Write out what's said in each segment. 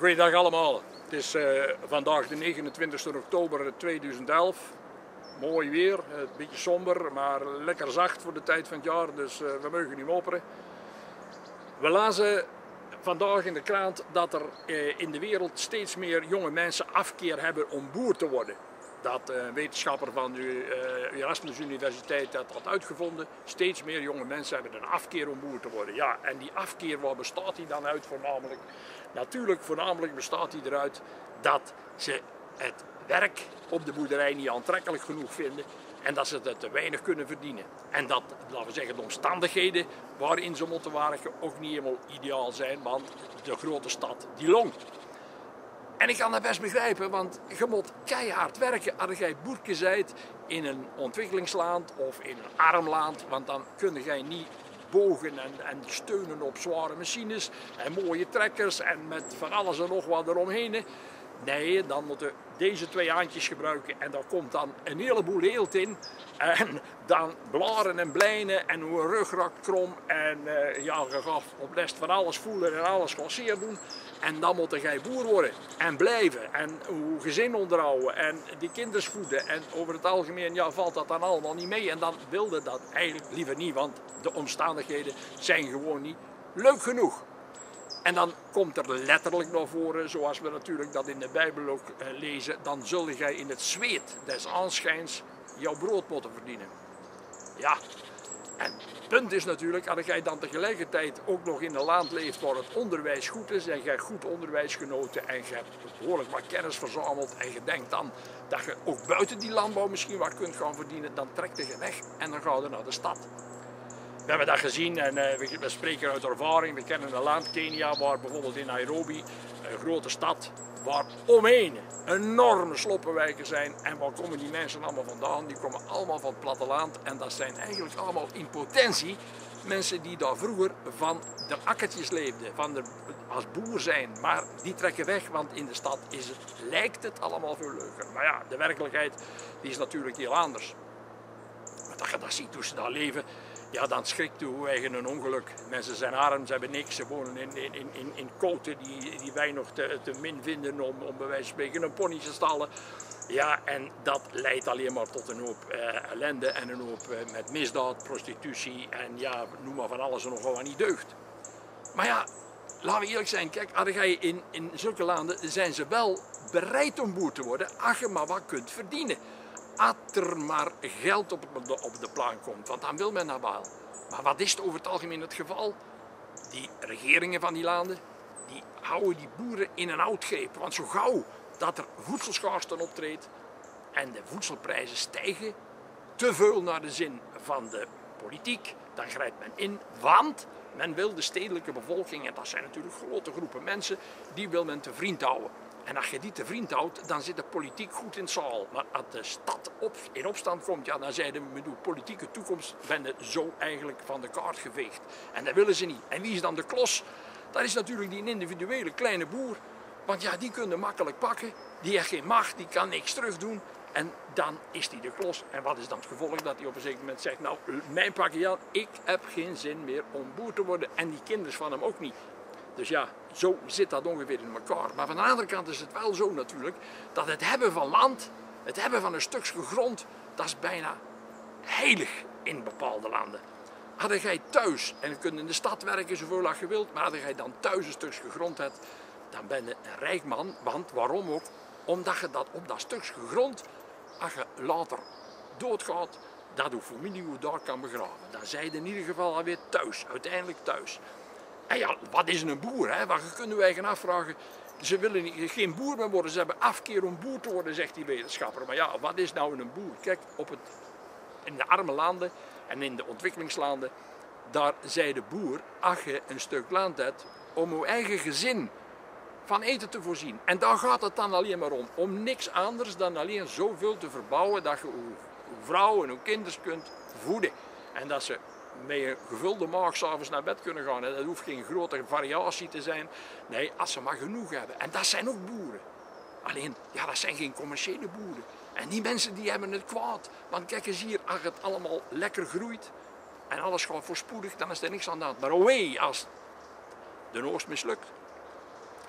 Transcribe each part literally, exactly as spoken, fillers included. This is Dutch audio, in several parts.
Goeiedag allemaal. Het is uh, vandaag de negenentwintigste oktober tweeduizend elf. Mooi weer, een beetje somber, maar lekker zacht voor de tijd van het jaar, dus uh, we mogen niet mopperen. We lazen vandaag in de krant dat er uh, in de wereld steeds meer jonge mensen afkeer hebben om boer te worden. Dat uh, een wetenschapper van de uh, Erasmus Universiteit dat had uitgevonden. Steeds meer jonge mensen hebben een afkeer om boer te worden. Ja, en die afkeer, waar bestaat die dan uit voornamelijk? Natuurlijk, voornamelijk bestaat die eruit dat ze het werk op de boerderij niet aantrekkelijk genoeg vinden en dat ze het te weinig kunnen verdienen. En dat, laten we zeggen, de omstandigheden waarin ze moeten werken ook niet helemaal ideaal zijn, want de grote stad die longt. En ik kan dat best begrijpen, want je moet keihard werken als jij boerke zijt in een ontwikkelingsland of in een arm land, want dan kun jij niet bogen en, en steunen op zware machines en mooie trekkers en met van alles en nog wat eromheen. Nee, dan moeten deze twee handjes gebruiken en daar komt dan een heleboel heelt in. En dan blaren en blijnen en hoe een rugrak krom en uh, ja, je gaat op les van alles voelen en alles glasseer doen. En dan moet jij boer worden en blijven en uw gezin onderhouden en die kinders voeden. En over het algemeen ja, valt dat dan allemaal niet mee en dan wilde dat eigenlijk liever niet, want de omstandigheden zijn gewoon niet leuk genoeg. En dan komt er letterlijk naar voren, zoals we natuurlijk dat in de Bijbel ook uh, lezen, dan zul jij in het zweet des aanschijns jouw brood moeten verdienen. Ja, en het punt is natuurlijk, als jij dan tegelijkertijd ook nog in een land leeft waar het onderwijs goed is en jij goed onderwijs genoten en je hebt behoorlijk wat kennis verzameld en je denkt dan dat je ook buiten die landbouw misschien wat kunt gaan verdienen, dan trekt je weg en dan ga je naar de stad. We hebben dat gezien en uh, we spreken uit ervaring. We kennen een land, Kenia, waar bijvoorbeeld in Nairobi, een grote stad, waar omheen enorme sloppenwijken zijn. En waar komen die mensen allemaal vandaan? Die komen allemaal van het platteland en dat zijn eigenlijk allemaal in potentie mensen die daar vroeger van de akkertjes leefden, van de, als boer zijn. Maar die trekken weg, want in de stad is het, lijkt het allemaal veel leuker. Maar ja, de werkelijkheid die is natuurlijk heel anders. Maar dat je dat ziet hoe ze daar leven, ja, dan schrikt u hoe eigen een ongeluk. Mensen zijn arm, ze hebben niks, ze wonen in, in, in, in koten die, die wij nog te, te min vinden om, om bij wijze van spreken een pony te stallen. Ja, en dat leidt alleen maar tot een hoop uh, ellende en een hoop uh, met misdaad, prostitutie en ja, noem maar van alles en nog wat niet deugt. Maar ja, laten we eerlijk zijn, kijk, als jij in, in zulke landen zijn ze wel bereid om boer te worden als je maar wat kunt verdienen. Als er maar geld op de, op de plan komt, want dan wil men dat wel. Maar wat is het over het algemeen het geval? Die regeringen van die landen, die houden die boeren in een oudgreep. Want zo gauw dat er voedselschaarste optreedt en de voedselprijzen stijgen, te veel naar de zin van de politiek, dan grijpt men in, want men wil de stedelijke bevolking, en dat zijn natuurlijk grote groepen mensen, die wil men te vriend houden. En als je die te vriend houdt, dan zit de politiek goed in het zaal. Maar als de stad op, in opstand komt, ja, dan zeiden we met uw politieke toekomst ben je zo eigenlijk van de kaart geveegd. En dat willen ze niet. En wie is dan de klos? Dat is natuurlijk die individuele kleine boer. Want ja, die kunnen makkelijk pakken. Die heeft geen macht, die kan niks terugdoen. En dan is die de klos. En wat is dan het gevolg? Dat hij op een zeker moment zegt, nou, mijn pakje Jan, ik heb geen zin meer om boer te worden. En die kinderen van hem ook niet. Dus ja, zo zit dat ongeveer in elkaar. Maar van de andere kant is het wel zo natuurlijk, dat het hebben van land, het hebben van een stukje grond, dat is bijna heilig in bepaalde landen. Had jij thuis, en je kunt in de stad werken zoveel als je wilt, maar had jij dan thuis een stukje grond hebt, dan ben je een rijk man. Want waarom ook? Omdat je dat op dat stukje grond, als je later doodgaat, dat uw familie u daar kan begraven. Dan zijn je in ieder geval alweer thuis, uiteindelijk thuis. En ja, wat is een boer? Hè? Want je kunt je eigen afvragen. Ze willen niet, geen boer meer worden, ze hebben afkeer om boer te worden, zegt die wetenschapper. Maar ja, wat is nou een boer? Kijk, op het, in de arme landen en in de ontwikkelingslanden, daar zei de boer, als je een stuk land hebt, om je eigen gezin van eten te voorzien. En daar gaat het dan alleen maar om. Om niks anders dan alleen zoveel te verbouwen dat je je vrouw en je kinderen kunt voeden. En dat ze met een gevulde maag s'avonds naar bed kunnen gaan. Dat hoeft geen grote variatie te zijn. Nee, als ze maar genoeg hebben. En dat zijn ook boeren. Alleen, ja, dat zijn geen commerciële boeren. En die mensen die hebben het kwaad. Want kijk eens hier, als het allemaal lekker groeit en alles gaat voorspoedig, dan is er niks aan de hand. Maar oh wee, als de oogst mislukt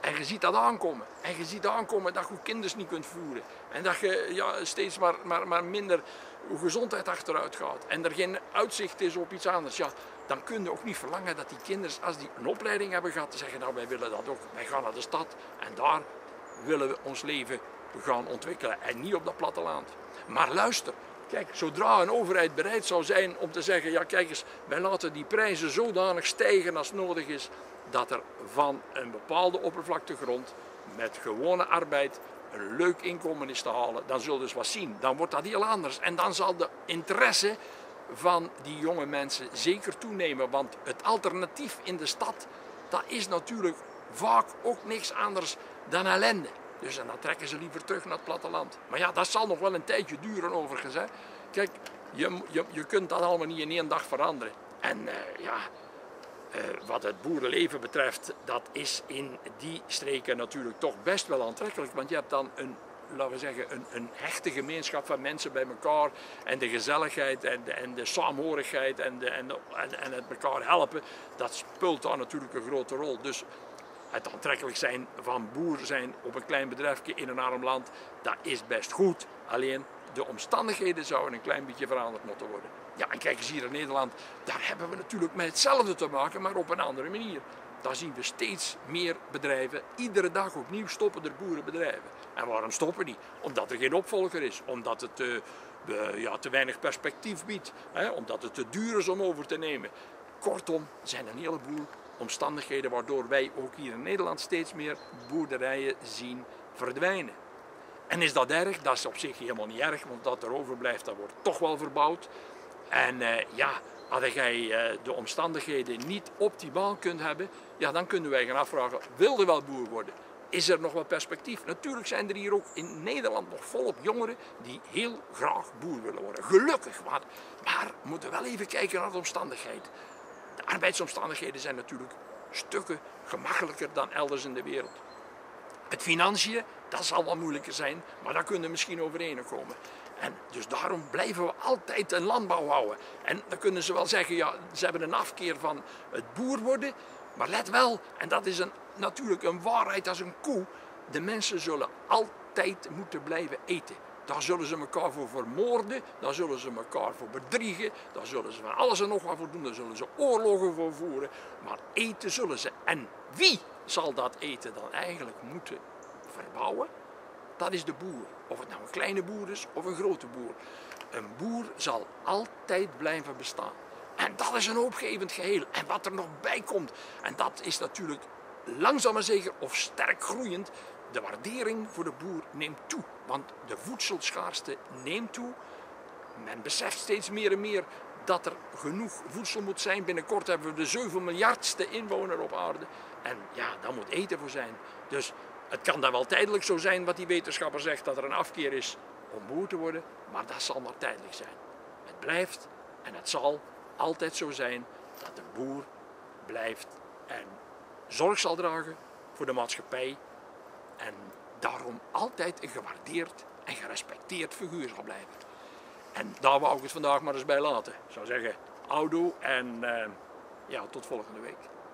En je ziet dat aankomen. En je ziet aankomen dat je kinderen niet kunt voeren. En dat je ja, steeds maar, maar, maar minder je gezondheid achteruit gaat. En er geen uitzicht is op iets anders. Ja, dan kun je ook niet verlangen dat die kinderen, als die een opleiding hebben gehad, te zeggen, nou wij willen dat ook. Wij gaan naar de stad en daar willen we ons leven gaan ontwikkelen. En niet op dat platteland. Maar luister. Kijk, zodra een overheid bereid zou zijn om te zeggen, ja kijk eens, wij laten die prijzen zodanig stijgen als nodig is, dat er van een bepaalde oppervlakte grond met gewone arbeid een leuk inkomen is te halen, dan zullen we eens wat zien. Dan wordt dat heel anders. En dan zal de interesse van die jonge mensen zeker toenemen. Want het alternatief in de stad, dat is natuurlijk vaak ook niks anders dan ellende. Dus en dan trekken ze liever terug naar het platteland. Maar ja, dat zal nog wel een tijdje duren overigens. Hè. Kijk, je, je, je kunt dat allemaal niet in één dag veranderen. En uh, ja, uh, wat het boerenleven betreft, dat is in die streken natuurlijk toch best wel aantrekkelijk. Want je hebt dan een, laten we zeggen, een, een hechte gemeenschap van mensen bij elkaar. En de gezelligheid en de, en de saamhorigheid en, de, en, de, en, en het elkaar helpen, dat speelt daar natuurlijk een grote rol. Dus het aantrekkelijk zijn van boer zijn op een klein bedrijfje in een arm land, dat is best goed. Alleen de omstandigheden zouden een klein beetje veranderd moeten worden. Ja, en kijk eens hier in Nederland, daar hebben we natuurlijk met hetzelfde te maken, maar op een andere manier. Daar zien we steeds meer bedrijven, iedere dag opnieuw stoppen er boerenbedrijven. En waarom stoppen die? Omdat er geen opvolger is, omdat het uh, uh, ja, te weinig perspectief biedt, hè? Omdat het te duur is om over te nemen. Kortom, er zijn een heleboel omstandigheden waardoor wij ook hier in Nederland steeds meer boerderijen zien verdwijnen. En is dat erg? Dat is op zich helemaal niet erg, want dat er overblijft, dat wordt toch wel verbouwd. En uh, ja, als jij uh, de omstandigheden niet optimaal kunt hebben, ja, dan kunnen wij gaan afvragen, wil je wel boer worden? Is er nog wat perspectief? Natuurlijk zijn er hier ook in Nederland nog volop jongeren die heel graag boer willen worden. Gelukkig, maar, maar we moeten wel even kijken naar de omstandigheden. De arbeidsomstandigheden zijn natuurlijk stukken gemakkelijker dan elders in de wereld. Het financiën, dat zal wel moeilijker zijn, maar daar kunnen we misschien overeen komen. En dus daarom blijven we altijd een landbouw houden. En dan kunnen ze wel zeggen, ja, ze hebben een afkeer van het boer worden. Maar let wel, en dat is een, natuurlijk een waarheid als een koe, de mensen zullen altijd moeten blijven eten. Daar zullen ze elkaar voor vermoorden, daar zullen ze elkaar voor bedriegen, daar zullen ze van alles en nog wat voor doen, daar zullen ze oorlogen voor voeren. Maar eten zullen ze. En wie zal dat eten dan eigenlijk moeten verbouwen? Dat is de boer. Of het nou een kleine boer is of een grote boer. Een boer zal altijd blijven bestaan. En dat is een hoopgevend geheel. En wat er nog bij komt, en dat is natuurlijk langzaam maar zeker of sterk groeiend, de waardering voor de boer neemt toe. Want de voedselschaarste neemt toe. Men beseft steeds meer en meer dat er genoeg voedsel moet zijn. Binnenkort hebben we de zeven miljardste inwoner op aarde. En ja, daar moet eten voor zijn. Dus het kan dan wel tijdelijk zo zijn wat die wetenschapper zegt, dat er een afkeer is om boer te worden. Maar dat zal maar tijdelijk zijn. Het blijft en het zal altijd zo zijn dat de boer blijft en zorg zal dragen voor de maatschappij. En daarom altijd een gewaardeerd en gerespecteerd figuur zal blijven. En daar wou ik het vandaag maar eens bij laten. Ik zou zeggen, houdoe en uh, ja, tot volgende week.